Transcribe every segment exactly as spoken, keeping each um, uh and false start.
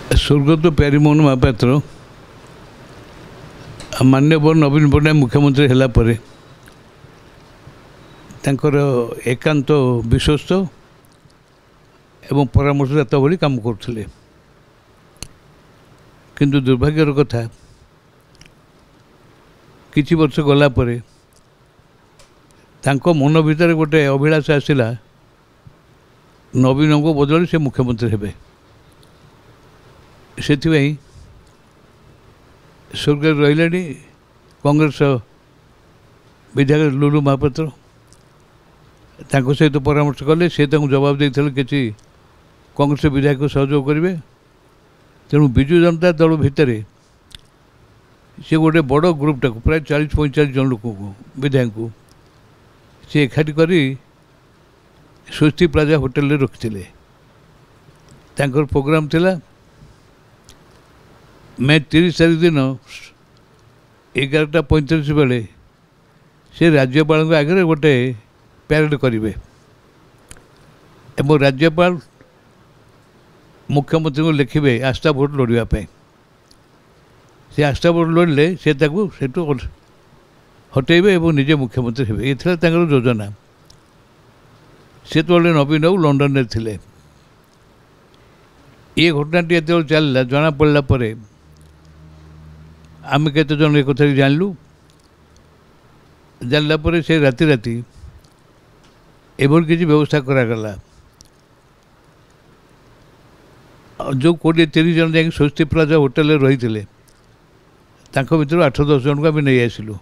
स्वर्गत प्यारीमोहन महापात्र मान्यवर नवीन पट्टनायक मुख्यमंत्री है एकांत विश्वस्त एवं परामर्शदाता भली काम करते किंतु दुर्भाग्यर कथा किछि वर्ष गला परे तांको मन भितर गोटे अभिलाष आसिला नवीन को बदल से मुख्यमंत्री हेबे से स्वर्ग रही कांग्रेस विधायक लुलु महापात्र तांको सहित परामर्श कले से जवाब देते किसी कांग्रेस विधायक सहयोग करेंगे तेणु विजु जनता दल भितर से गोटे बड़ ग्रुपटा प्राय चालीस पैंचालीस जन लोक विधायक को सी एकाठी करी स्वस्ति प्लाजा होटेल रखिले प्रोग्राम थिला मे तीस तारीख दिन एगारटा पैंतीस बेले से राज्यपाल आगे गोटे प्यारेड करेंगे एवं राज्यपाल मुख्यमंत्री को लिखे आस्था भोट लड़ापी से आस्था भोट लड़े से सेठू हटेबे और निजे मुख्यमंत्री हे ये योजना से तो नवीन बाबू लंडन में थे ये घटनाटी जो चलला जना पड़ा पर आम केत जन एक कथा जानलु जानला पर से राति राति एभर किसी व्यवस्था करागला जो कोड़े तीस जन जा स्वस्ति प्लाजा होटेल रही थे भर आठ दस जन को आम नहीं आसलु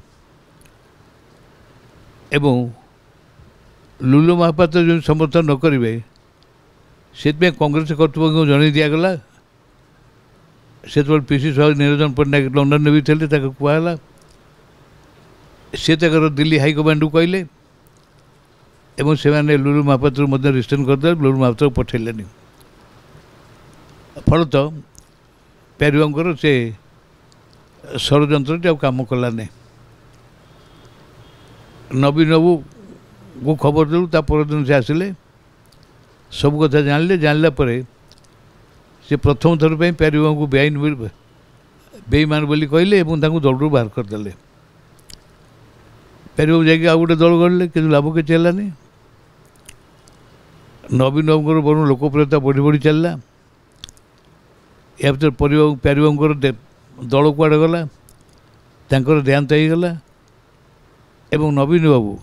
एवं लुलु महापात्र जो समर्थन न करेंगे से कांग्रेस कर्तृपक्ष जन दिगला से पीसी सह निरंजन पट्टनायक लंडन में भी थे कहला सी दिल्ली हाइकमांड को कहले एवं से लुलु महापात्र रिस्टर्न करदे लुलु महापात्र पठेलेनि फलत प्यारीबाबूर से षड्यंत्र काम कलानी नवीन बाबू को खबर देलु ता परदिन से आसिले सब कथा जानले जानला परे से प्रथम थर पर प्यारीबाबू को बेआईन बेईमान बोली कहले और दलू बाहर करदे प्यारीबाबू जाकि आउ गोटे दल गढ़ले कि लाभ किसी है नवीन बाबूर बरु लोकप्रियता बढ़ी बढ़ी चलला या भर प्यारीबाबूर दल कुआड़े गला तांकर देहांत होगला एवं नवीन बाबू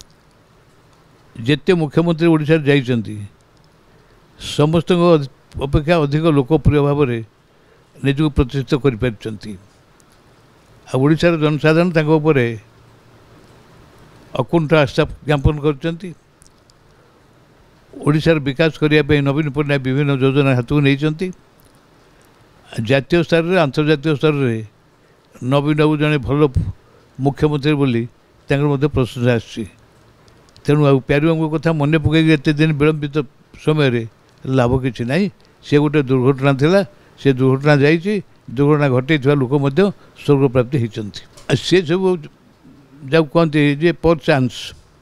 जिते मुख्यमंत्री ओडिशा जाइछंती समस्त अपेक्षा अधिक लोकप्रिय भाव में निजक प्रतिष्ठित कर ओडिशार जनसाधारण तांको उपरे अकुंठ आस्था ज्ञापन करचंती ओडिशार विकास करने नवीन पट्टनायक विभिन्न योजना हाथ को नहीं जातीय स्तर में अंतर्जातीय स्तर में नवीन बाबू जड़े भल मुख्यमंत्री बोली प्रशंसा आसी तेणु प्यारीबाबू कथा मन पकई एत दिन विलंबित समय लाभ किसी ना सी गोटे दुर्घटना थिला से दुर्घटना जाइए दुर्घटना घटे लोक स्वर्ग प्राप्ति होती सी सब जब कहते जे पर चांस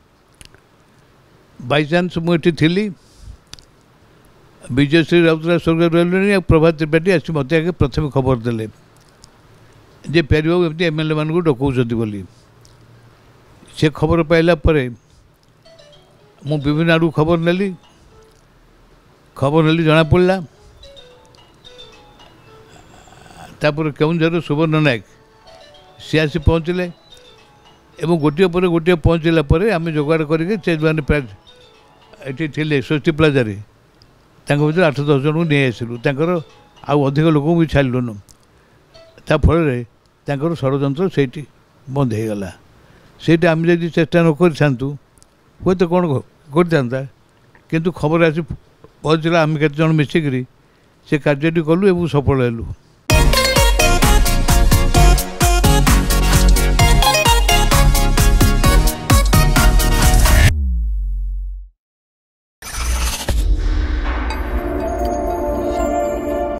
बाय चांस मुझे थी विजयश्री राउतराय स्वर्ग रही प्रभात त्रिपाठी आसी मत आगे प्रथम खबर देले जे प्यारीबाबू एमती एमएलए मान को डकाउछंती बोली से खबर पाइला परे मु विभिन्न आड़ू खबर नेली खबर नेली जना पड़ा तापर केउंझर सुवर्ण नायक सी आसी पहुँचले एवं गोटे पर गोटे पहुँचला पर आम जोगाड़ करके ये थे स्वस्ति प्लाजा भर आठ दस जन को नहीं आसलु आउ अधिक लोक भी छाड़लुन ताफल षड्यंत्र से बंद हो गला से आम जब चेष्टा न करूँ हे तो कौन करता किंतु खबर आसी पहुँचला आम केत जन मिसिकी से कार्यटी कलु एवं सफल हेलु।